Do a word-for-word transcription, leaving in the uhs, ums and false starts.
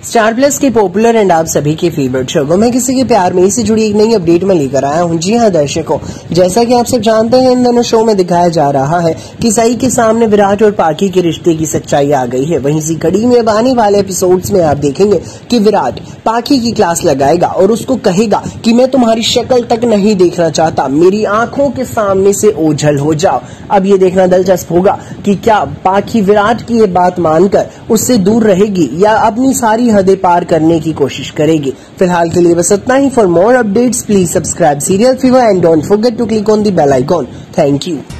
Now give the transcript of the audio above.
Star plus के popular and आप सभी के फेवरेट शो मैं किसी के प्यार में से जुड़ी एक नई अपडेट में लेकर आया हूं। जी हां दर्शकों, जैसा कि आप सब जानते हैं इन दोनों शो में दिखाया जा रहा है कि सई के सामने विराट और पाखी के रिश्ते की सच्चाई आ गई है। वहीं इसी कड़ी में अब आने वाले एपिसोड्स में आप देखेंगे कि विराट पाखी की क्लास लगाएगा और उसको कहेगा कि मैं तुम्हारी शक्ल तक नहीं देखना चाहता, मेरी आंखों के सामने से ओझल हो जाओ। अब ये देखना दिलचस्प होगा कि क्या पाखी विराट की ये बात मानकर उससे दूर रहेगी या अपनी सारी हदें पार करने की कोशिश करेगी। फिलहाल के लिए बस इतना ही। For more updates please subscribe serial fever and don't forget to click on the bell icon. Thank you.